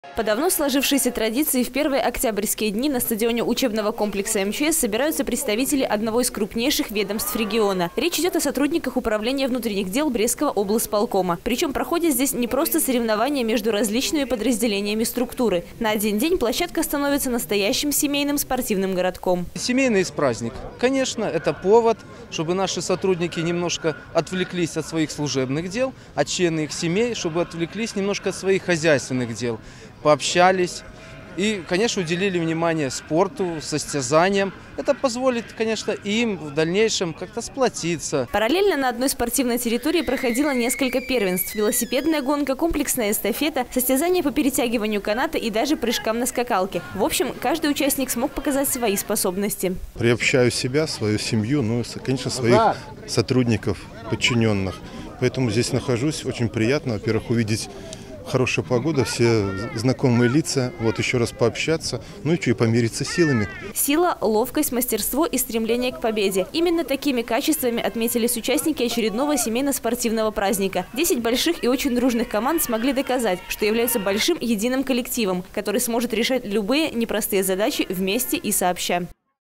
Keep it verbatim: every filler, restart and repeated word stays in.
По давно сложившейся традиции в первые октябрьские дни на стадионе учебного комплекса эм че эс собираются представители одного из крупнейших ведомств региона. Речь идет о сотрудниках управления внутренних дел Брестского облсполкома. Причем проходят здесь не просто соревнования между различными подразделениями структуры. На один день площадка становится настоящим семейным спортивным городком. Семейный праздник. Конечно, это повод, чтобы наши сотрудники немножко отвлеклись от своих служебных дел, от членов их семей, чтобы отвлеклись немножко от своих хозяйственных дел. Пообщались и, конечно, уделили внимание спорту, состязаниям. Это позволит, конечно, им в дальнейшем как-то сплотиться. Параллельно на одной спортивной территории проходило несколько первенств. Велосипедная гонка, комплексная эстафета, состязания по перетягиванию каната и даже прыжкам на скакалке. В общем, каждый участник смог показать свои способности. Приобщаю себя, свою семью, ну, конечно, своих сотрудников, подчиненных. Поэтому здесь нахожусь. Очень приятно, во-первых, увидеть хорошая погода, все знакомые лица, вот еще раз пообщаться, ну и что, и помириться силами. Сила, ловкость, мастерство и стремление к победе. Именно такими качествами отметились участники очередного семейно-спортивного праздника. Десять больших и очень дружных команд смогли доказать, что являются большим единым коллективом, который сможет решать любые непростые задачи вместе и сообща.